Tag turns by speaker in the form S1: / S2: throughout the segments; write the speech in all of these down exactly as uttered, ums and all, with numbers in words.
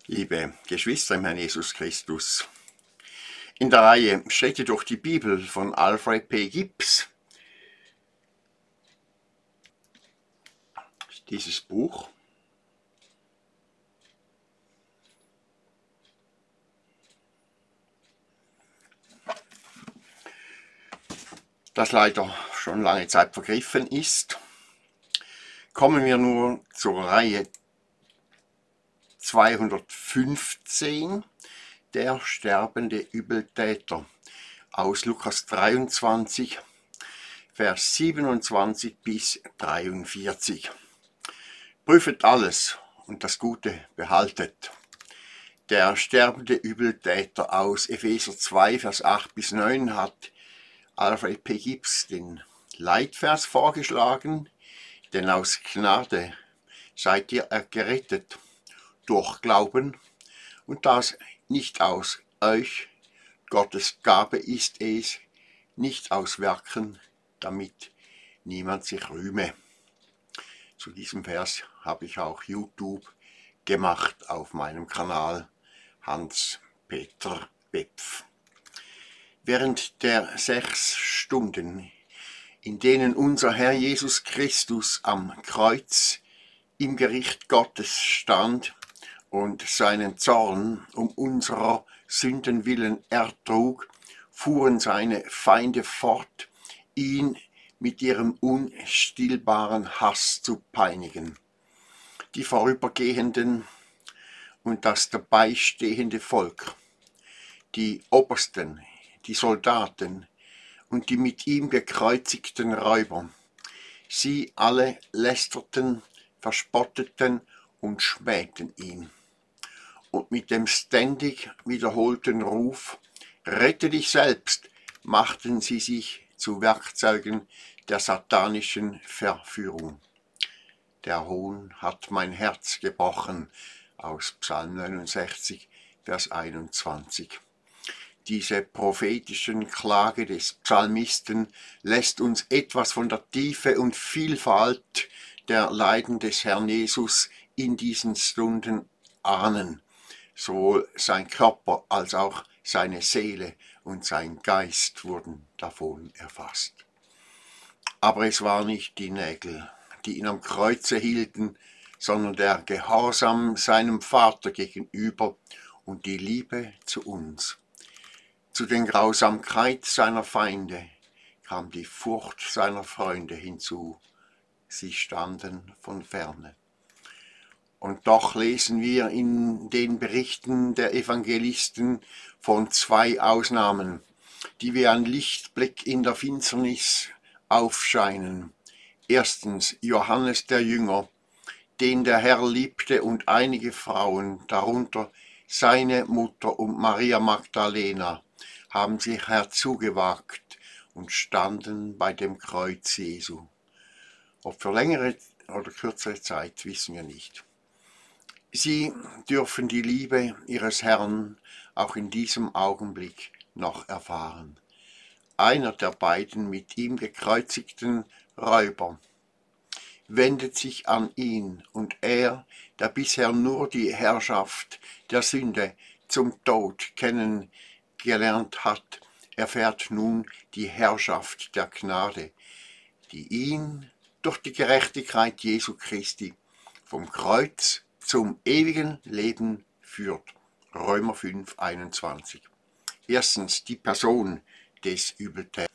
S1: Liebe Geschwister im Herrn Jesus Christus, in der Reihe Schritte durch die Bibel von Alfred P. Gibbs, dieses Buch, das leider schon lange Zeit vergriffen ist, kommen wir nur zur Reihe zweihundertfünfzehn, der sterbende Übeltäter, aus Lukas dreiundzwanzig, Vers siebenundzwanzig bis dreiundvierzig. Prüfet alles und das Gute behaltet. Der sterbende Übeltäter aus Epheser zwei, Vers acht bis neun hat Alfred P. Gibbs den Leitvers vorgeschlagen, denn aus Gnade seid ihr gerettet durch Glauben, und das nicht aus euch, Gottes Gabe ist es, nicht aus Werken, damit niemand sich rühme. Zu diesem Vers habe ich auch YouTube gemacht auf meinem Kanal Hans-Peter Wepf. Während der sechs Stunden, in denen unser Herr Jesus Christus am Kreuz im Gericht Gottes stand und seinen Zorn um unserer Sünden willen ertrug, fuhren seine Feinde fort, ihn mit ihrem unstillbaren Hass zu peinigen. Die Vorübergehenden und das dabeistehende Volk, die Obersten, die Soldaten und die mit ihm gekreuzigten Räuber, sie alle lästerten, verspotteten und schmähten ihn. Und mit dem ständig wiederholten Ruf, rette dich selbst, machten sie sich zu Werkzeugen der satanischen Verführung. Der Hohn hat mein Herz gebrochen, aus Psalm neunundsechzig, Vers einundzwanzig. Diese prophetischen Klage des Psalmisten lässt uns etwas von der Tiefe und Vielfalt der Leiden des Herrn Jesus in diesen Stunden ahnen. Sowohl sein Körper als auch seine Seele und sein Geist wurden davon erfasst. Aber es war nicht die Nägel, die ihn am Kreuze hielten, sondern der Gehorsam seinem Vater gegenüber und die Liebe zu uns. Zu den Grausamkeit seiner Feinde kam die Furcht seiner Freunde hinzu. Sie standen von ferne. Und doch lesen wir in den Berichten der Evangelisten von zwei Ausnahmen, die wie ein Lichtblick in der Finsternis aufscheinen. Erstens Johannes der Jünger, den der Herr liebte, und einige Frauen, darunter seine Mutter und Maria Magdalena, haben sich herzugewagt und standen bei dem Kreuz Jesu. Ob für längere oder kürzere Zeit, wissen wir nicht. Sie dürfen die Liebe ihres Herrn auch in diesem Augenblick noch erfahren. Einer der beiden mit ihm gekreuzigten Räuber wendet sich an ihn, und er, der bisher nur die Herrschaft der Sünde zum Tod kennengelernt hat, erfährt nun die Herrschaft der Gnade, die ihn durch die Gerechtigkeit Jesu Christi vom Kreuz zum ewigen Leben führt. Römer fünf, einundzwanzig. Erstens die Person des Übeltäters.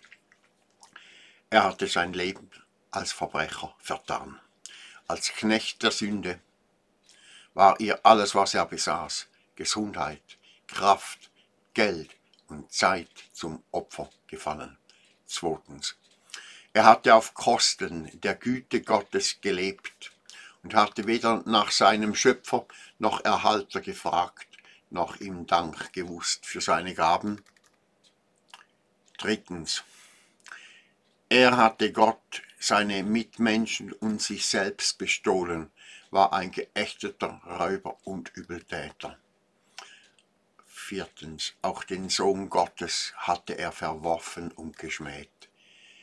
S1: Er hatte sein Leben als Verbrecher vertan. Als Knecht der Sünde war ihr alles, was er besaß, Gesundheit, Kraft, Geld und Zeit, zum Opfer gefallen. Zweitens, er hatte auf Kosten der Güte Gottes gelebt und hatte weder nach seinem Schöpfer noch Erhalter gefragt, noch ihm Dank gewusst für seine Gaben. Drittens, er hatte Gott, seine Mitmenschen und sich selbst bestohlen, war ein geächteter Räuber und Übeltäter. Viertens, auch den Sohn Gottes hatte er verworfen und geschmäht.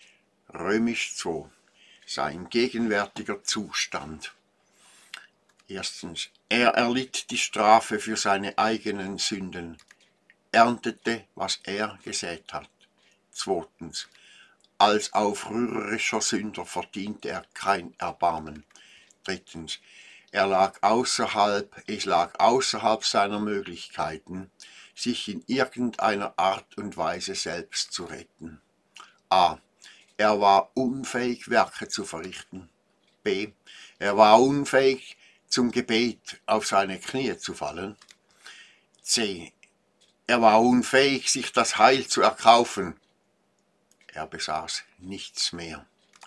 S1: Römisch zwei, sein gegenwärtiger Zustand. Erstens, er erlitt die Strafe für seine eigenen Sünden, erntete, was er gesät hat. Zweitens, als aufrührerischer Sünder verdiente er kein Erbarmen. Drittens, er lag außerhalb, es lag außerhalb seiner Möglichkeiten, sich in irgendeiner Art und Weise selbst zu retten. A. Er war unfähig, Werke zu verrichten. B. Er war unfähig, zum Gebet auf seine Knie zu fallen. C. Er war unfähig, sich das Heil zu erkaufen. Er besaß nichts mehr.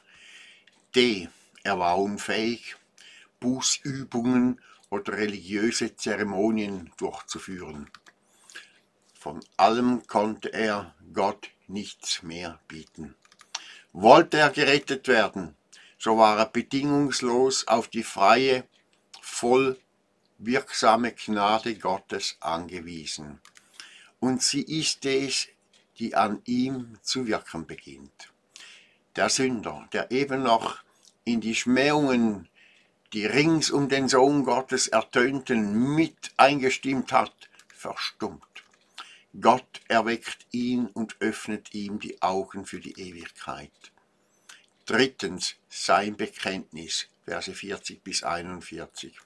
S1: D. Er war unfähig, Bußübungen oder religiöse Zeremonien durchzuführen. Von allem konnte er Gott nichts mehr bieten. Wollte er gerettet werden, so war er bedingungslos auf die freie, voll wirksame Gnade Gottes angewiesen. Und sie ist es, die an ihm zu wirken beginnt. Der Sünder, der eben noch in die Schmähungen, die rings um den Sohn Gottes ertönten, mit eingestimmt hat, verstummt. Gott erweckt ihn und öffnet ihm die Augen für die Ewigkeit. Drittens, sein Bekenntnis, Verse vierzig bis einundvierzig.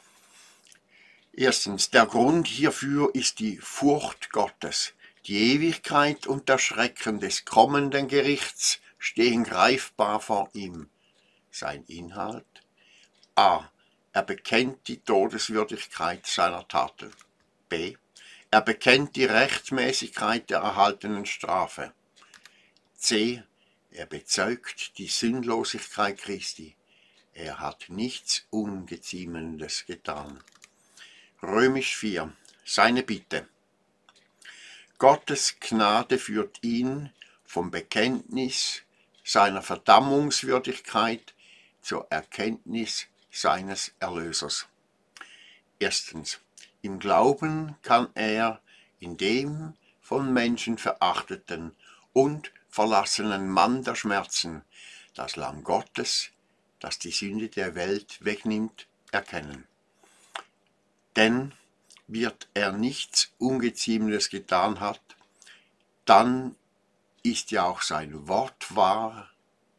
S1: Erstens, der Grund hierfür ist die Furcht Gottes. Die Ewigkeit und der Schrecken des kommenden Gerichts stehen greifbar vor ihm. Sein Inhalt? A. Er bekennt die Todeswürdigkeit seiner Taten. B. Er bekennt die Rechtmäßigkeit der erhaltenen Strafe. C. Er bezeugt die Sündlosigkeit Christi. Er hat nichts Ungeziemendes getan. Römisch vier. Seine Bitte. Gottes Gnade führt ihn vom Bekenntnis seiner Verdammungswürdigkeit zur Erkenntnis seines Erlösers. Erstens. Im Glauben kann er in dem von Menschen verachteten und verlassenen Mann der Schmerzen, das Lamm Gottes, das die Sünde der Welt wegnimmt, erkennen. Denn wird er nichts Ungeziemenes getan hat, dann ist ja auch sein Wort wahr,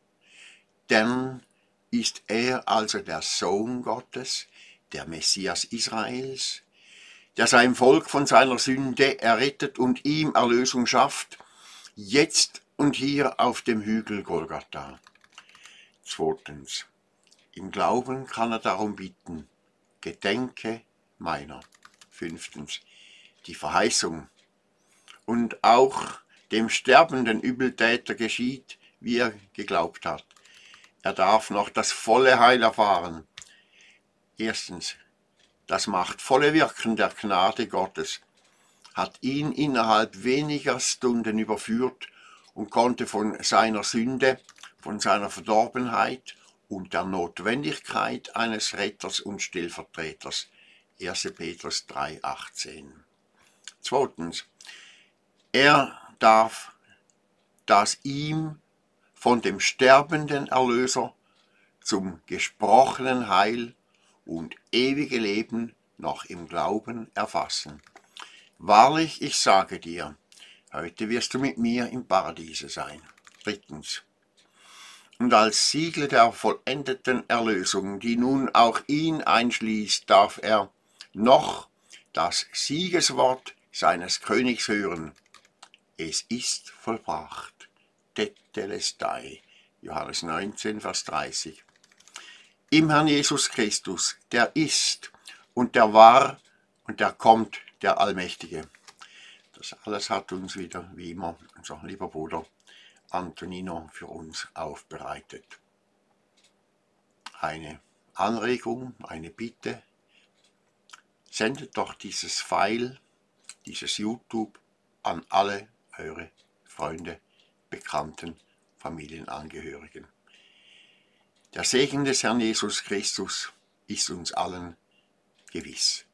S1: denn ist er also der Sohn Gottes, der Messias Israels, der sein Volk von seiner Sünde errettet und ihm Erlösung schafft, jetzt und hier auf dem Hügel Golgatha. Zweitens. Im Glauben kann er darum bitten, gedenke meiner. Fünftens. Die Verheißung. Und auch dem sterbenden Übeltäter geschieht, wie er geglaubt hat. Er darf noch das volle Heil erfahren. Erstens. Das machtvolle Wirken der Gnade Gottes hat ihn innerhalb weniger Stunden überführt und konnte von seiner Sünde, von seiner Verdorbenheit und der Notwendigkeit eines Retters und Stellvertreters, erster Petrus drei achtzehn. Zweitens. Er darf das ihm von dem sterbenden Erlöser zum gesprochenen Heil und ewige Leben noch im Glauben erfassen. Wahrlich, ich sage dir, heute wirst du mit mir im Paradiese sein. Drittens. Und als Siegel der vollendeten Erlösung, die nun auch ihn einschließt, darf er noch das Siegeswort seines Königs hören. Es ist vollbracht. Tetelestai. Johannes neunzehn, Vers dreißig. Im Herrn Jesus Christus, der ist und der war und der kommt, der Allmächtige. Das alles hat uns wieder, wie immer, unser lieber Bruder Antonino für uns aufbereitet. Eine Anregung, eine Bitte, sendet doch dieses File, dieses YouTube an alle eure Freunde, Bekannten, Familienangehörigen. Der Segen des Herrn Jesus Christus ist uns allen gewiss.